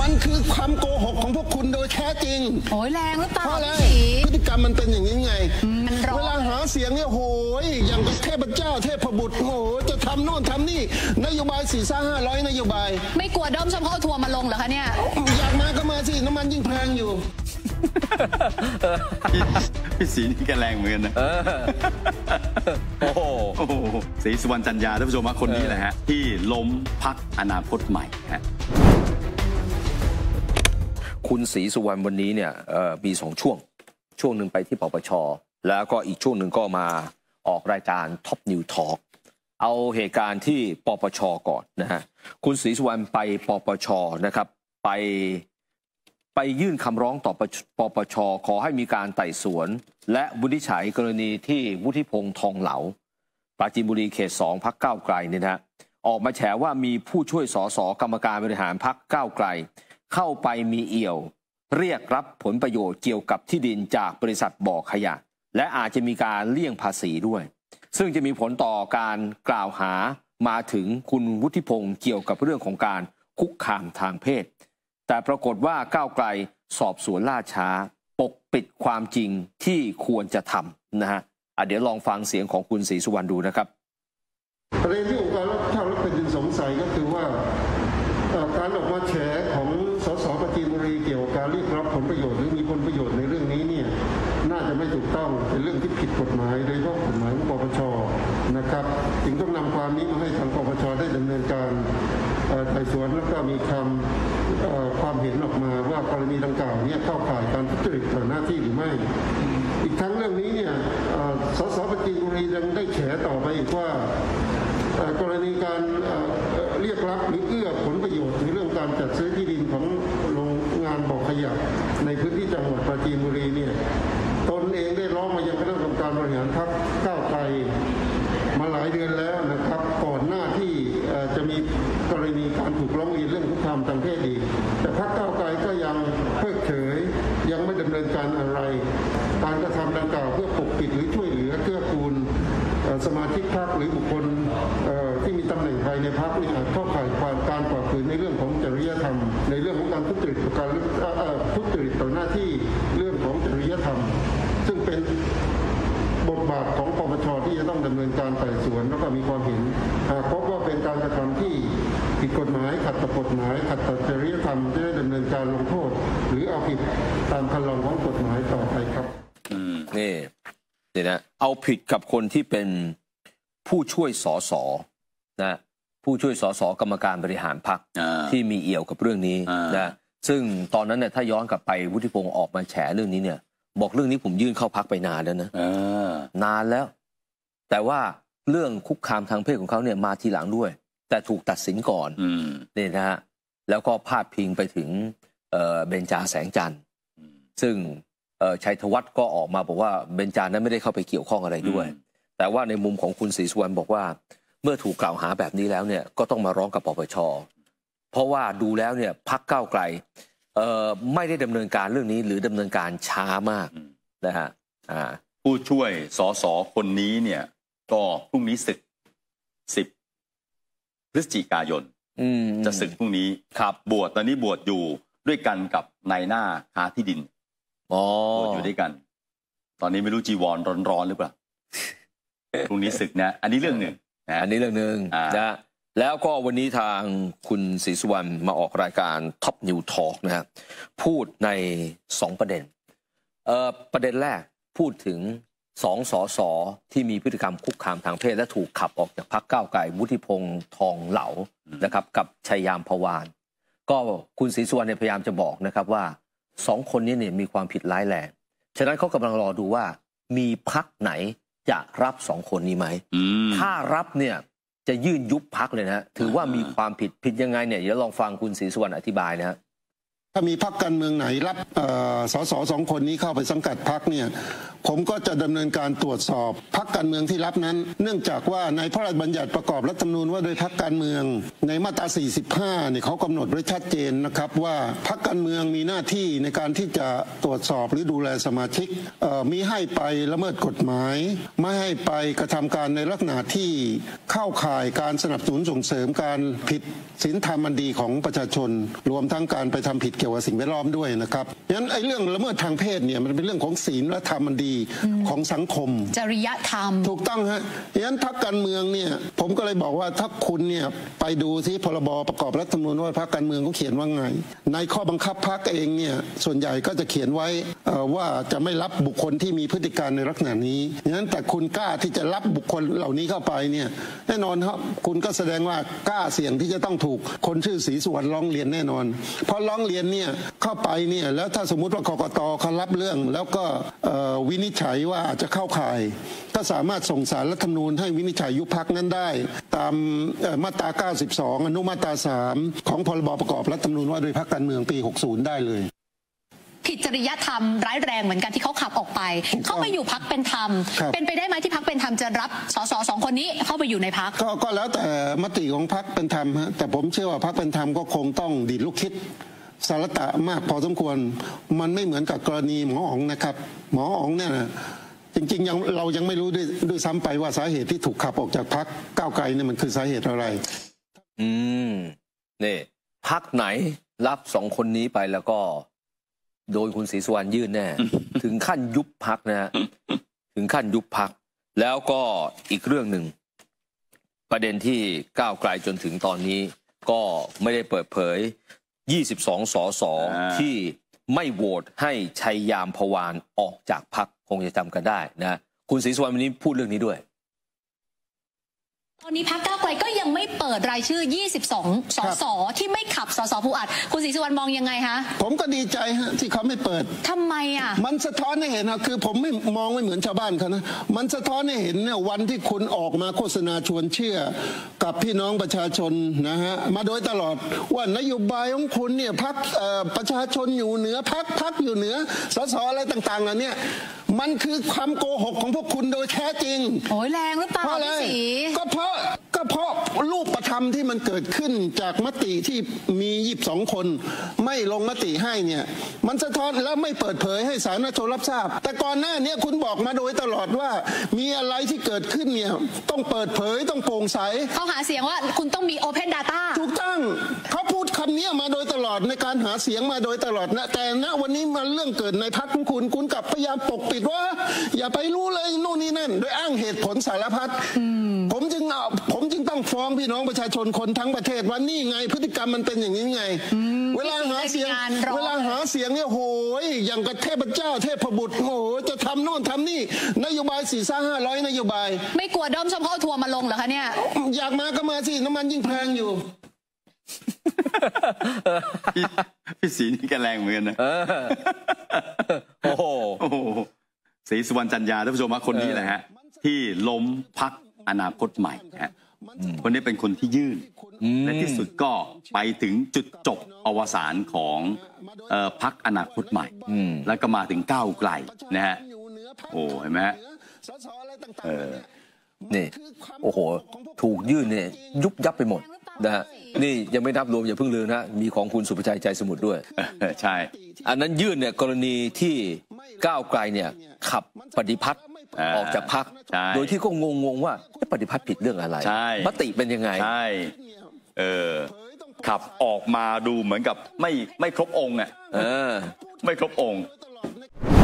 มันคือความโกหกของพวกคุณโดยแท้จริงโอ้ยแรงหรือเปล่าเพราะอะไรพฤติกรรมมันเป็นอย่างนี้ไงเวลาหาเสียงเนี่ยโหยอย่างกับเทพเจ้าเทพบุตรโหจะทำโน่นทำนี่นโยบาย400-500นโยบายไม่กลัวด้อมชมเขาทัวร์มาลงเหรอคะเนี่ยอยากมาก็มาสิน้ำมันยิ่งแพงอยู่พี่ศรีนี่แกแรงเหมือนกันนะโอ้โหศรีสุวรรณจันยาท่านผู้ชมคนนี้แหละฮะที่ล้มพรรคอนาคตใหม่ฮะคุณศรีสุวรรณวันนี้เนี่ยมี2ช่วงหนึ่งไปที่ปปช.แล้วก็อีกช่วงหนึ่งก็มาออกรายการ Top New Talk เอาเหตุการณ์ที่ปปช.ก่อนนะฮะคุณศรีสุวรรณไปปปช.นะครับไปยื่นคำร้องต่อปปช.ขอให้มีการไต่สวนและวินิจฉัยกรณีที่วุฒิพงษ์ทองเหลาปราจีนบุรีเขต 2พรรคก้าวไกลเนี่ยนะออกมาแฉว่ามีผู้ช่วยสสกรรมการบริหารพรรคก้าวไกลเข้าไปมีเอี่ยวเรียกรับผลประโยชน์เกี่ยวกับที่ดินจากบริษัทบ่อขยะและอาจจะมีการเลี่ยงภาษีด้วยซึ่งจะมีผลต่อการกล่าวหามาถึงคุณวุฒิพงษ์เกี่ยวกับเรื่องของการคุกคามทางเพศแต่ปรากฏว่าก้าวไกลสอบสวนล่าช้าปกปิดความจริงที่ควรจะทำนะฮะเดี๋ยวลองฟังเสียงของคุณศรีสุวรรณดูนะครับประเด็นที่องค์การรับผิดชอบและแผ่นดินสงสัยก็คือว่าการออกมาแฉของสสปราจีนบุรีเกี่ยวกับการเรียกรับผลประโยชน์หรือมีผลประโยชน์ในเรื่องนี้เนี่ยน่าจะไม่ถูกต้องเป็นเรื่องที่ผิดกฎหมายโดยเฉพาะกฎหมายของปปช.นะครับจึงต้องนำความนี้มาให้ทางปปช.ได้ดำเนินการไต่สวนแล้วก็มีความเห็นออกมาว่ากรณีดังกล่าวนี้เข้าข่ายการทุจริตต่อหน้าที่หรือไม่อีกทั้งเรื่องนี้เนี่ยสสปราจีนบุรียังได้แฉต่อไปอีกว่ากรณีการเรียกรับหรือเอื้อผลประโยชน์ในเรื่องการจัดซื้อที่ดินของโรงงานบ่อขยะในพื้นที่จังหวัดปราจีนบุรีเนี่ยตนเองได้ร้องมายังคณะกรรมการบริหารพรรคก้าวไกลมาหลายเดือนแล้วนะครับก่อนหน้าที่จะมีกรณีการถูกร้องเรียนเรื่องคุกคามทางเพศอีกแต่พรรคก้าวไกลก็ยังเพิกเฉยยังไม่ดำเนินการอะไรการกระทำดังกล่าวเพื่อปกปิดหรือช่วยเหลือเกื้อกูลสมาชิกพรรคหรือบุคคลที่มีตำแหน่งภายในพรรคนี่อาจเข้าข่ายการฝ่าฝืนในเรื่องของจริยธรรมในเรื่องของการทุจริตต่อหน้าที่เรื่องของจริยธรรมซึ่งเป็นบทบาทของปปช.ที่จะต้องดำเนินการไต่สวนแล้วก็มีความเห็นหากพบว่าเป็นการกระทำที่ผิดกฎหมายขัดต่อกฎหมายขัดต่อจริยธรรมจะได้ดำเนินการลงโทษหรือเอาผิดตามคันลองของกฎหมายต่อไปครับนี่นะเอาผิดกับคนที่เป็นผู้ช่วยสสนะผู้ช่วยสสกรรมการบริหารพรรคที่มีเอี่ยวกับเรื่องนี้นะซึ่งตอนนั้นเนี่ยถ้าย้อนกลับไปวุฒิพงษ์ออกมาแฉเรื่องนี้เนี่ยบอกเรื่องนี้ผมยื่นเข้าพรรคไปนานแล้วนะนานแล้วแต่ว่าเรื่องคุกคามทางเพศของเขาเนี่ยมาทีหลังด้วยแต่ถูกตัดสินก่อนนี่นะฮะแล้วก็พาดพิงไปถึงเบญจาแสงจันทร์ซึ่งชัยธวัฒน์ก็ออกมาบอกว่าเบญจานั้นไม่ได้เข้าไปเกี่ยวข้องอะไรด้วยแต่ว่าในมุมของคุณศรีสุวรรณบอกว่าเมื่อถูกกล่าวหาแบบนี้แล้วเนี่ยก็ต้องมาร้องกับปปช.เพราะว่าดูแล้วเนี่ยพรรคก้าวไกลไม่ได้ดำเนินการเรื่องนี้หรือดำเนินการช้ามากนะฮะผู้ช่วยสสคนนี้เนี่ยก็พรุ่งนี้ศึก10 พฤศจิกายนจะศึกพรุ่งนี้ครับบวชตอนนี้บวชอยู่ด้วยกันกับนายหน้าค้าที่ดินบวชอยู่ด้วยกันตอนนี้ไม่รู้จีวรร้อนหรือเปล่าพรุ่งนี้ศึกนะอันนี้เรื่องหนึ่งนะอันนี้เรื่องหนึ่งนะแล้วก็วันนี้ทางคุณศรีสุวรรณมาออกรายการ Top New Talk นะฮะพูดใน2ประเด็นประเด็นแรกพูดถึง2 สสที่มีพฤติกรรมคุกคามทางเพศและถูกขับออกจากพรรคก้าวไกลวุฒิพงษ์ทองเหลานะครับกับชัยยามพวานก็คุณศรีสุวรรณพยายามจะบอกนะครับว่า2 คนนี้เนี่ยมีความผิดร้ายแรงฉะนั้นเขากำลังรอดูว่ามีพรรคไหนจะรับ2 คนนี้ไหมถ้ารับเนี่ยจะยื่นยุบพรรคเลยนะถือว่ามีความผิดยังไงเนี่ยเดี๋ยวลองฟังคุณศรีสุวรรณอธิบายนะฮะถ้ามีพรรคการเมืองไหนรับสส2 คนนี้เข้าไปสังกัดพรรคเนี่ยผมก็จะดำเนินการตรวจสอบพรรคการเมืองที่รับนั้นเนื่องจากว่าในพระราชบัญญัติประกอบรัฐธรรมนูญว่าโดยพรรคการเมืองในมาตรา 45 เนี่ยเขากำหนดไว้ชัดเจนนะครับว่าพรรคการเมืองมีหน้าที่ในการที่จะตรวจสอบหรือดูแลสมาชิกมิให้ไปละเมิดกฎหมายไม่ให้ไปกระทำการในลักษณะที่เข้าข่ายการสนับสนุนส่งเสริมการผิดศีลธรรมอันดีของประชาชนรวมทั้งการไปทำผิดเกี่ยวกับสิ่งแวดล้อมด้วยนะครับงั้นไอ้เรื่องละเมิดทางเพศเนี่ยมันเป็นเรื่องของศีลและธรรมอันดีของสังคมจริยธรรมถูกต้องฮะงั้นพรรคการเมืองเนี่ยผมก็เลยบอกว่าถ้าคุณเนี่ยไปดูที่พรบประกอบรัฐธรรมนูญว่าพรรคการเมืองเขาเขียนว่าไงในข้อบังคับพรรคเองเนี่ยส่วนใหญ่ก็จะเขียนไว้ว่าจะไม่รับบุคคลที่มีพฤติการในลักษณะนี้งั้นแต่คุณกล้าที่จะรับบุคคลเหล่านี้เข้าไปเนี่ยแน่นอนครับคุณก็แสดงว่ากล้าเสี่ยงที่จะต้องถูกคนชื่อศรีสุวรรณร้องเรียนแน่นอนพอร้องเรียนเนี่ยเข้าไปเนี่ยแล้วถ้าสมมุติว่ากกต.เขารับเรื่องแล้วก็วินิจฉัยว่าอาจจะเข้าข่ายก็สามารถส่งศาลรัฐธรรมนูญให้วินิจฉัยยุบพรรคนั้นได้ตามมาตรา 92 อนุมาตรา 3 ของพรบประกอบรัฐธรรมนูญว่าโดยพรรคการเมืองปี 60 ได้เลยผิดจริยธรรมร้ายแรงเหมือนกันที่เขาขับออกไปเข้าไปอยู่พรรคเป็นธรรมเป็นไปได้ไหมที่พรรคเป็นธรรมจะรับสสสองคนนี้เข้าไปอยู่ในพรรคก็แล้วแต่มติของพรรคเป็นธรรมฮะแต่ผมเชื่อว่าพรรคเป็นธรรมก็คงต้องดีดลูกคิดสารตะมากพอสมควรมันไม่เหมือนกับกรณีหมออ๋องนะครับหมออ๋องเนี่ยจริงๆเรายังไม่รู้ด้วยซ้ำไปว่าสาเหตุที่ถูกขับออกจากพรรคก้าวไกลเนี่ยมันคือสาเหตุอะไรนี่พรรคไหนรับสองคนนี้ไปแล้วก็โดยคุณศรีสุวรรณยื่นแน่ ถึงขั้นยุบพรรคนะฮะถึงขั้นยุบพรรคแล้วก็อีกเรื่องหนึ่งประเด็นที่ก้าวไกลจนถึงตอนนี้ก็ไม่ได้เปิดเผย22 สสที่ไม่โหวตให้ชัยยามพวานออกจากพรรคคงจะจำกันได้นะคุณศรีสุวรรณวันนี้พูดเรื่องนี้ด้วยตอนนี้พรรคก้าวไกลก็ยังไม่เปิดรายชื่อ22 สสที่ไม่ขับสสผู้อัดคุณศรีสุวรรณมองยังไงคะผมก็ดีใจฮะที่เขาไม่เปิดทำไมอ่ะมันสะท้อนให้เห็นนะคือผมไม่มองไม่เหมือนชาวบ้านเขานะมันสะท้อนให้เห็นเนี่ยวันที่คุณออกมาโฆษณาชวนเชื่อกับพี่น้องประชาชนนะฮะมาโดยตลอดว่านโยบายของคุณเนี่ยพรรคประชาชนอยู่เหนือพรรคอยู่เหนือสสอะไรต่างๆเหล่านี้มันคือความโกหกของพวกคุณโดยแท้จริงโอ้ยแรงหรือเปล่าพี่ศรีก็เพราะรูปธรรมที่มันเกิดขึ้นจากมติที่มี22 คนไม่ลงมติให้เนี่ยมันสะท้อนแล้วไม่เปิดเผยให้สาธารณชนรับทราบแต่ก่อนหน้านี้คุณบอกมาโดยตลอดว่ามีอะไรที่เกิดขึ้นเนี่ยต้องเปิดเผยต้องโปร่งใสเขาหาเสียงว่าคุณต้องมี Open Data ถูกต้องเขาพูดคำนี้มาโดยตลอดในการหาเสียงมาโดยตลอดนะแต่ณวันนี้มันเรื่องเกิดในพรรคของคุณกลับพยายามปกปิดว่าอย่าไปรู้เลยนู่นนี่นั่นโดยอ้างเหตุผลสารพัดผมจึงต้องฟ้องพี่น้องประชาชนคนทั้งประเทศว่านี่ไงพฤติกรรมมันเป็นอย่างนี้ไงเวลาหาเสียงเนี่ยโหยอย่างกับเทพเจ้าเทพบุตรโหจะทำโน่นทำนี่นโยบาย4-500นโยบายไม่กลัวด้อมชมเขาทัวร์มาลงเหรอคะเนี่ยอยากมาก็มาสิน้ำมันยิ่งแพงอยู่พี่ศรีนี่แกแรงเหมือนกันนะโอ้โหศรีสุวรรณจันยาท่านผู้ชมว่าคนนี้แหละฮะที่ล้มพรรคอนาคตใหม่ฮะคนนี้เป็นคนที่ยื่นและที่สุดก็ไปถึงจุดจบอวสานของพรรคอนาคตใหม่แล้วก็มาถึงก้าวไกลนะฮะโอ้เห็นไหมนี่โอ้โหถูกยื่นเนี่ยยุบยับไปหมดนะฮะนี่ยังไม่นับรวมอย่าเพิ่งลืมนะมีของคุณสุภชัยใจสมุทรด้วยใช่อันนั้นยื่นเนี่ยกรณีที่ก้าวไกลเนี่ยขับปฏิพัฒน์ออกจากพรรคโดยที่ก็งงว่าปฏิพัฒน์ผิดเรื่องอะไรมติเป็นยังไงใช่ขับออกมาดูเหมือนกับไม่ครบองค์อ่ะไม่ครบองค์